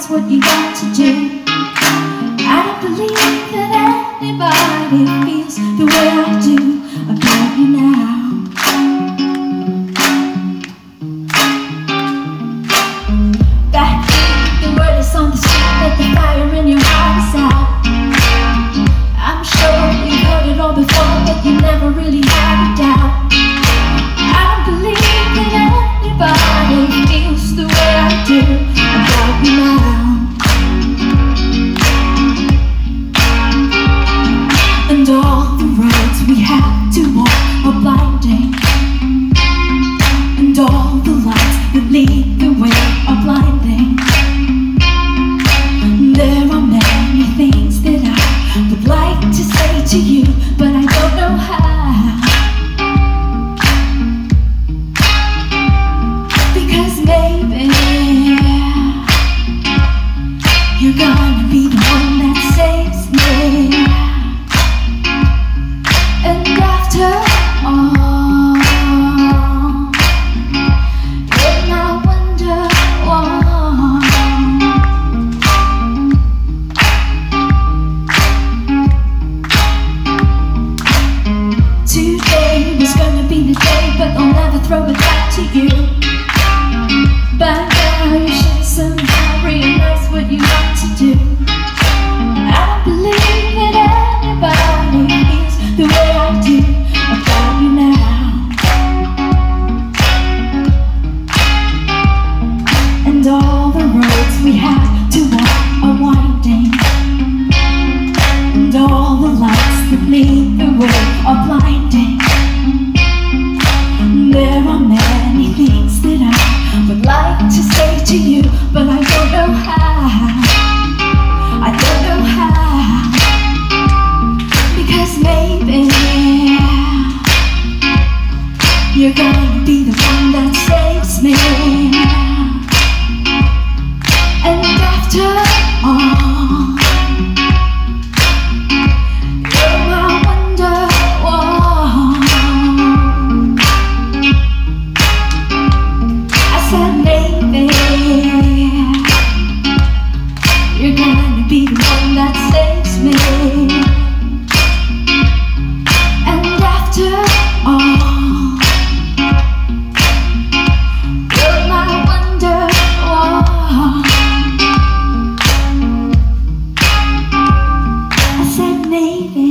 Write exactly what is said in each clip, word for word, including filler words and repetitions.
realize what you got to do. I don't believe that anybody feels the way I do about you now. Back then, the word is on the street that the fire in your heart is out. I'm sure you've heard it all before, but you never really had a doubt. I don't believe that anybody feels the way I do about you now. And all the roads we have to walk are blinding, and all the lights that lead the way are blinding. There are many things that I would like to say to you, but I don't know how. Because maybe you're gonna be the one that saves me. And after all, you're my Wonderwall. Today was gonna be the day, but I'll never throw it back to you. But now you should somehow realize what you got to do. I don't believe that anybody feels the way I do about you now. And all the roads we have to walk are winding, and all the lights that lead the way are blinding. There are many things that I would like to say to you, but I don't know how. I don't know how. Because maybe you're gonna be the one that saves me. And after all, you're my Wonderwall. I said maybe you're gonna be the one that saves me. And after all, you're my Wonderwall. I said maybe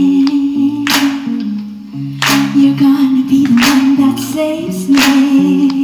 you're gonna be the one that saves me.